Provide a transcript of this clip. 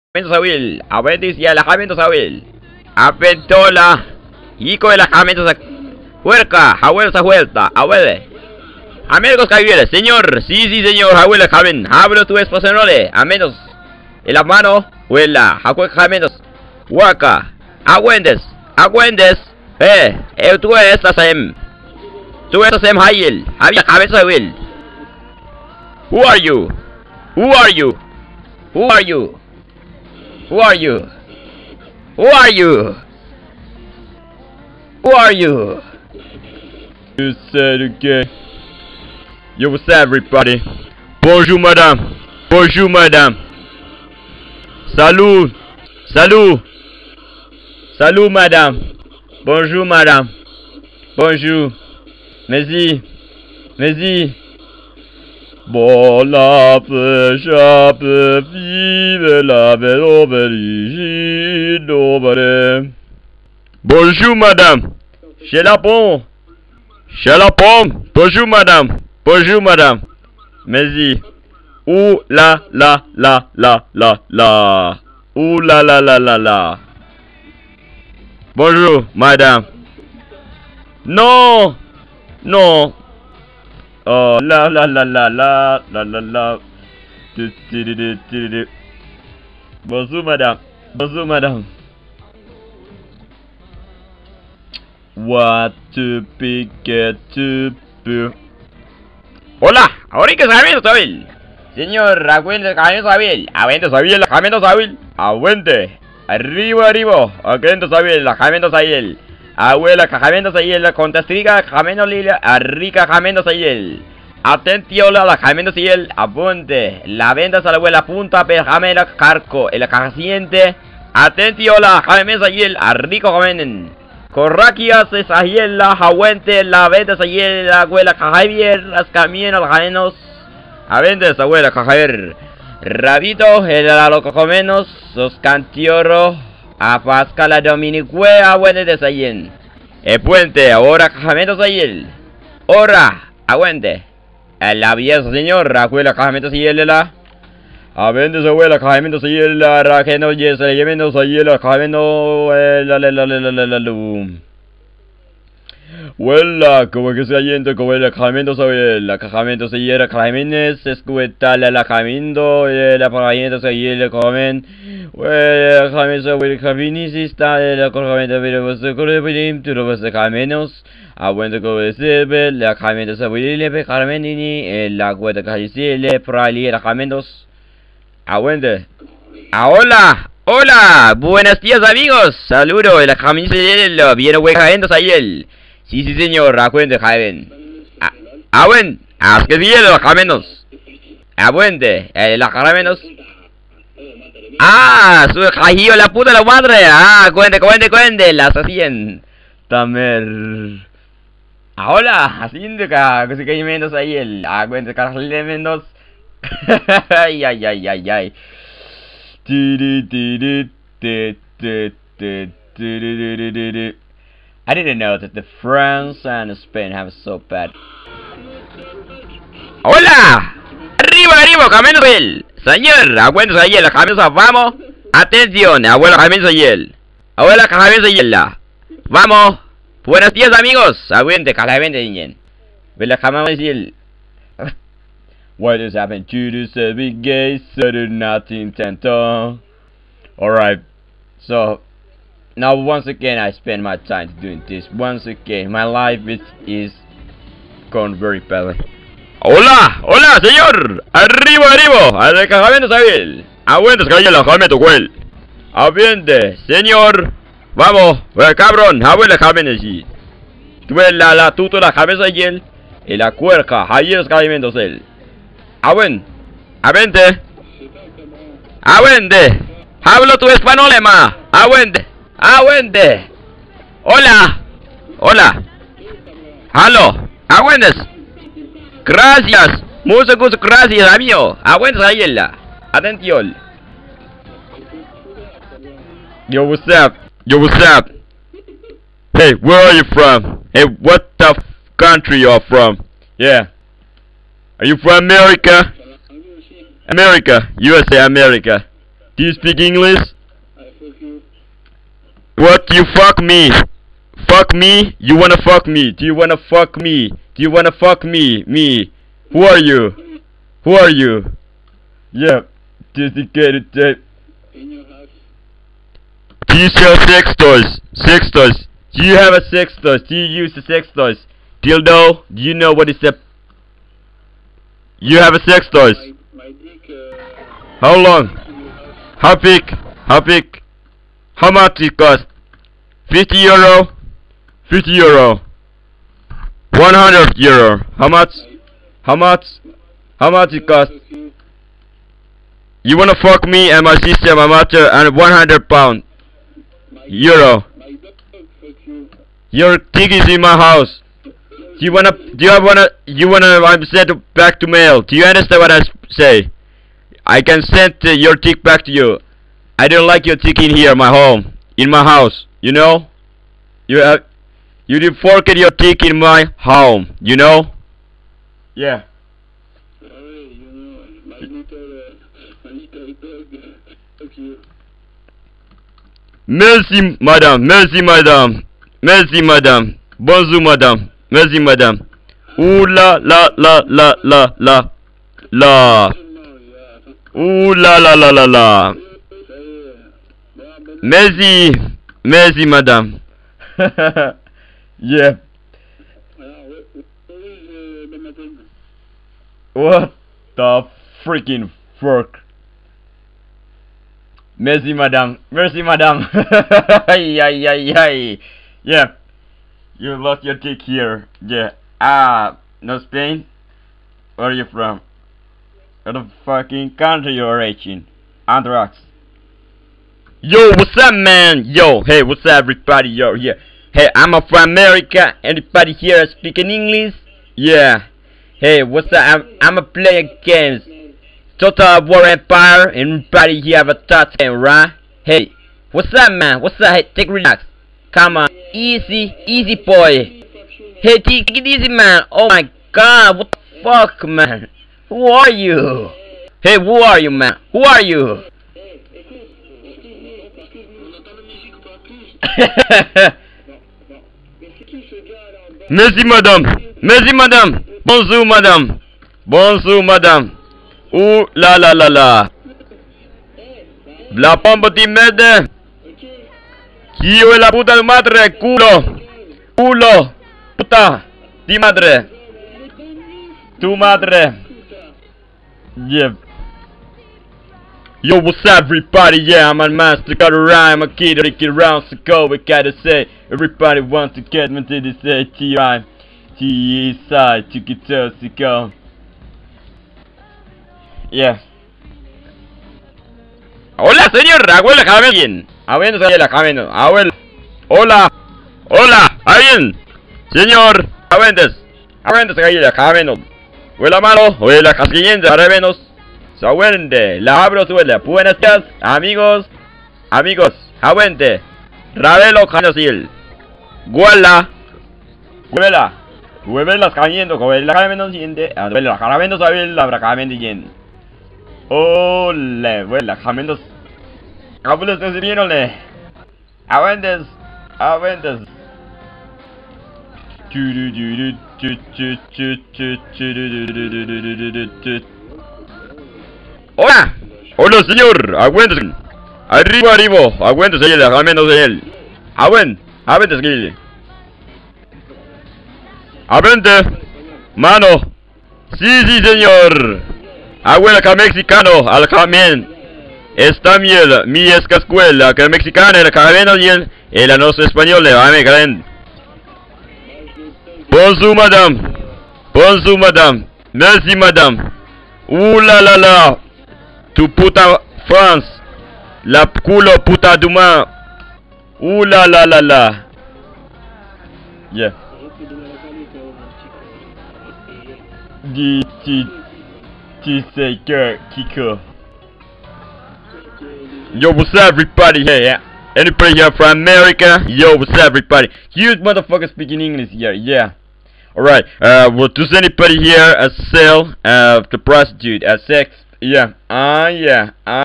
Sabil, Aventis y alojamiento Sabil, Aventola, Hico el alojamiento Huerca, abuelo esa vuelta, abuele. Amigos Javier, señor, sí señor, abuelo Javier, hablo tu esposa nole, amenos, el hermano, huela, abuelo Javier, Huaca, Agüendes, tú estás en Jail, había cabeza Sabil. Who are you? Who are you? Who are you? Who are you? Who are you? Who are you? You said again. Yo, what's up, everybody? Bonjour, madame. Bonjour, madame. Salut. Salut. Salut, madame. Bonjour, madame. Bonjour. Merci. Merci. Bon la chape vive la belle. Bonjour madame. Chez la pomme. Bonjour madame. Bonjour madame. Merci. Ouh la. Ouh la. Bonjour madame. Non. Oh la. Bonjour madame. What to pick to do? Hola, ahorita Javier Sabil. Señor, aguente Javier Sabil. Aguente Sabil, Javier Sabil. Aguente. Arriba. Aguente Sabil, Javier Sabil. Abuela, Jamendo Sayel, Contastriga, Jamendo Lila, Rica Jamendo Sayel. Atentiola, la Jamendo Sayel, Abunde. La venda a la abuela punta, Jamela Carco, el cajaciente. Atentiola, Jamendo Sayel, Rico Jamenden. Corraquias, Sayel, la Jahuente, la venda Sayel, la abuela Javier, las camiones, los jaenos. Avendes, abuela Javier. Rabito, el loco Jomenos, los cantiorros. A Pascala Dominicue, aguente de Sayen. El puente, ahora Cajamento Sayel. Ahora, aguente. El aviesa señor, abuela Cajamento Sayel la. Avendes abuela Cajamento Sayel la. Rajeno yes, el Yemendo Sayel la. Cajamento la. Huela, como que se ayento, como el Cajamento Sayel. La Cajamento Sayel, Cajamenes, escuetala la Cajamento, la Cajamento Sayel, comen. Well, Jamesa will Cavinis la corramente de vos correbilim, to los camenos. I went to go with Silver, la Camenda Savilile, Carmenini, la Gueta Calicile, Prali, la Camendos. I went there. Hola, buenos días amigos. Saludo, la Camisela, viene huecaendo Sayel. Sí, señor, acuente, Javen. Awen, haz que viene los Camenos. Aguente, la Camenos. Su jajillo la puta la madre. Cuente, las hacían. Tamer. Hola, haciendo que se cae menos ahí el. Cuente, Carlos Mendoz. Ay. I didn't know that the France and Spain have so bad. Hola. Arriba, Camino Bell. Señor, aguanta Sayel, la camisa, vamos. Atención, abuela Javier Sayel. Abuela Javier Sayel. Vamos. Buenos días amigos. Aguante, Javier Sayel. Vela Javier Sayel. What is happening to this big gay certain nothing tento? Alright. So now once again I spend my time doing this. Once again my life is gone very badly. Hola, señor. Arriba. Al Cajamento Sabil. Aguantes, caballero, Jaime Tucuel. Aviente, señor. Vamos, cabrón, abuela Jaime allí. Tuela la tuto la cabeza y él. Y la cuerca, ahí es Cajamento Sel. Avente. Hablo tu español, ma. Aguente. Hola. Halo. Aguantes. Gracias. Muchas gracias, amigo. Aguanta ahí la. Atención. Yo, what's up? Hey, where are you from? Hey, what the country you're from? Yeah. Are you from America? America. USA, America. Do you speak English? I fuck you. What? You fuck me? Fuck me? You wanna fuck me? Do you wanna fuck me? Do you wanna fuck me? Me? Who are you? Who are you? Yeah. Dedicated tape. In your house. Do you sell sex toys? Sex toys. Do you have a sex toys? Do you use the sex toys? Dildo? Do you know what is a... You have a sex toys? My dick, How long? in your house. How big? How big? How much it cost? 50 euro? 50 euro. 100 euro. How much? How much? How much it cost? Fuck you. You wanna fuck me and my sister, my mother, and 100 pound euro. My dog, fuck you. Your dick is in my house. Do you wanna? I'm sent back to mail. Do you understand what I say? I can send your dick back to you. I don't like your dick in here, my home, in my house. You know? You did forget your dick in my home. You know? Yeah. Alright, you know, my little dog, fuck you. Merci, madame. Merci, madame. Merci, madame. Bonjour, madame. Merci, madame. Ooh la la la la la la la. Ooh la la la la la. Merci, merci, madame. Yeah. What the freaking fuck? Merci, madame. Merci, madame. Ay, ay, ay, ay. Yeah. You lost your dick here. Yeah. No Spain? Where are you from? What the fucking country you're reaching? Anthrax. Yo, what's up, man? Yo, hey, what's up, everybody? Yo, yeah. Hey, I'm from America. Anybody here speaking English? Yeah. Hey, what's up? I'm a player games. Total War Empire. Everybody here have a touch game, right? Hey, what's up, man? What's up? Hey, take relax. Come on. Easy, boy. Hey, take it easy, man. Oh my god, what the fuck, man? Who are you? Hey, who are you, man? Who are you? Merci, madame. Merci, madame. Bonjour, madame. Bonjour, madame. Ooh la la la la. La pompa ti mete. Hijo de la puta de madre, culo. Culo. Puta. Ti madre. Tu madre. Yeah. Yo, what's up, everybody? Yeah, I'm a master, got a rhyme, a kid, Ricky rounds to go, we gotta say, everybody wants to get me to the say T-rhyme, T-side, to get to go. Yeah. Hola, señor, abuela, ¿alguien? Abuela, abuela. Hola, hola, ¿alguien? Señor, abuelas, abuela, huela malo, huela casquillente, arabenos. Aguente, la abro suela, buenas tardes, amigos, aguente, Ravelo Canosil, Guala, Huevela cayendo, Huevela cayendo siguiente, Huevela caramendo sabil, la bracamente yen. Ole, Huevela camendos, abuelos de sirviéndole, aguentes, Hola, hola señor, aguántese. Arriba, aguántese él, aguántese él. Aguántese él. Aguante, mano. Sí, señor. Abuela que mexicano, al camión. Esta miel, mi escuela, que mexicana, el camino y el no español, le va a me Bonjour, madame. Merci, madame. La la. Tu puta France, la culo puta duma. La la. Yeah. Say Kiko. Yo, what's up, everybody? Hey, yeah. Anybody here from America? Yo, what's up, everybody? You motherfuckers speaking English here, yeah. Alright, well, does anybody here sell the prostitute, sex? Yeah, yeah.